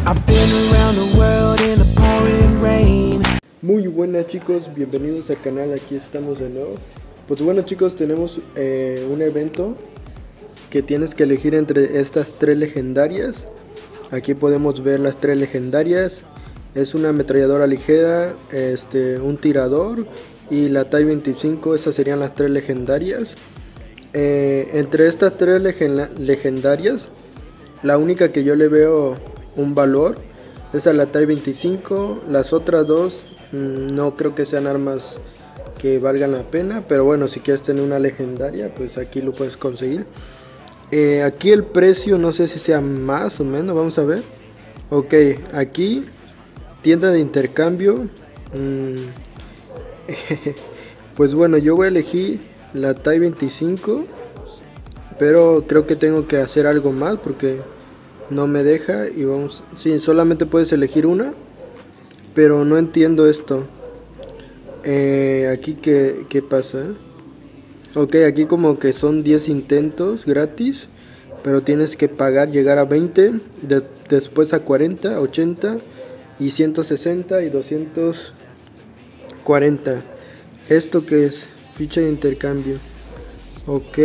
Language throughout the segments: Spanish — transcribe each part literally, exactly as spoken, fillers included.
I've been around the world in the pouring rain. Muy buenas chicos, bienvenidos al canal, aquí estamos de nuevo. Pues bueno chicos, tenemos eh, un evento que tienes que elegir entre estas tres legendarias. Aquí podemos ver las tres legendarias. Es una ametralladora ligera, este, un tirador y la T I veinticinco. Esas serían las tres legendarias. Eh, entre estas tres leg legendarias, la única que yo le veo un valor es a la T I veinticinco. Las otras dos mmm, no creo que sean armas que valgan la pena, pero bueno, si quieres tener una legendaria, pues aquí lo puedes conseguir. Eh, aquí el precio no sé si sea más o menos, vamos a ver. Ok, aquí tienda de intercambio. mmm, pues bueno, yo voy a elegir la T I veinticinco, pero creo que tengo que hacer algo más porque no me deja. Y vamos, sí, solamente puedes elegir una, pero no entiendo esto. Eh, aquí qué, qué pasa. Ok, aquí como que son diez intentos gratis, pero tienes que pagar, llegar a veinte, de, después a cuarenta, ochenta y ciento sesenta y doscientos cuarenta. ¿Esto qué es? Ficha de intercambio. Ok.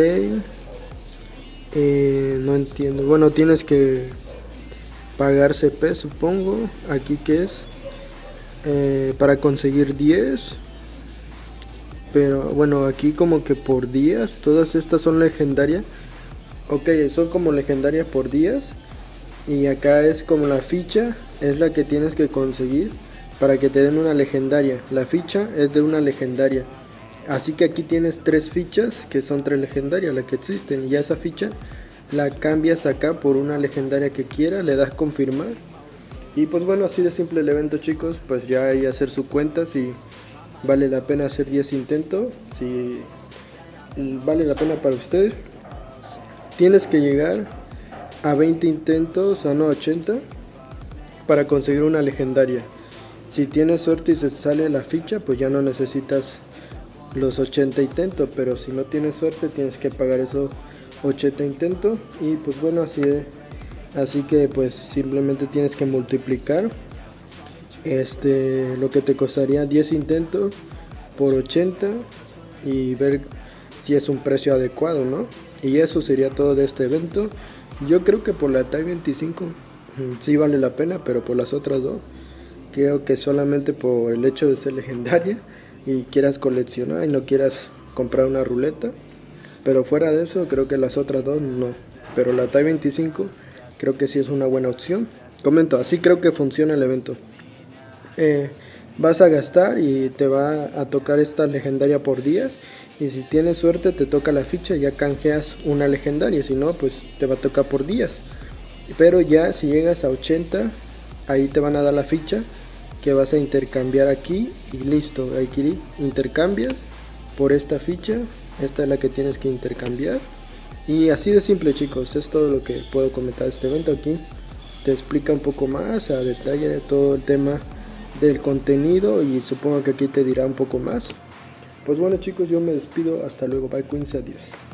Eh, no entiendo. Bueno, tienes que pagar C P, supongo. Aquí qué es. Eh, para conseguir diez. Pero bueno, aquí como que por días. Todas estas son legendarias. Ok, son como legendarias por días. Y acá es como la ficha. Es la que tienes que conseguir para que te den una legendaria. La ficha es de una legendaria. Así que aquí tienes tres fichas que son tres legendarias, las que existen. Y esa ficha la cambias acá por una legendaria que quiera, le das confirmar. Y pues bueno, así de simple el evento chicos. Pues ya hay que hacer su cuenta si vale la pena hacer diez intentos. Si vale la pena para ustedes. Tienes que llegar a veinte intentos, a no ochenta, para conseguir una legendaria. Si tienes suerte y se sale la ficha, pues ya no necesitas los ochenta intentos, pero si no tienes suerte tienes que pagar esos ochenta intentos. Y pues bueno, así de, así que pues simplemente tienes que multiplicar este lo que te costaría diez intentos por ochenta y ver si es un precio adecuado, ¿no? Y eso sería todo de este evento. Yo creo que por la T I veinticinco sí vale la pena, pero por las otras dos creo que solamente por el hecho de ser legendaria y quieras coleccionar y no quieras comprar una ruleta. Pero fuera de eso creo que las otras dos no. Pero la T I veinticinco creo que sí es una buena opción. Comento, así creo que funciona el evento. Eh, vas a gastar y te va a tocar esta legendaria por días. Y si tienes suerte te toca la ficha y ya canjeas una legendaria. Si no, pues te va a tocar por días. Pero ya si llegas a ochenta, ahí te van a dar la ficha que vas a intercambiar aquí y listo. Aquí intercambias por esta ficha. Esta es la que tienes que intercambiar. Y así de simple chicos, es todo lo que puedo comentar de este evento. Aquí te explica un poco más a detalle de todo el tema del contenido y supongo que aquí te dirá un poco más. Pues bueno chicos, yo me despido, hasta luego, bye Queens, adiós.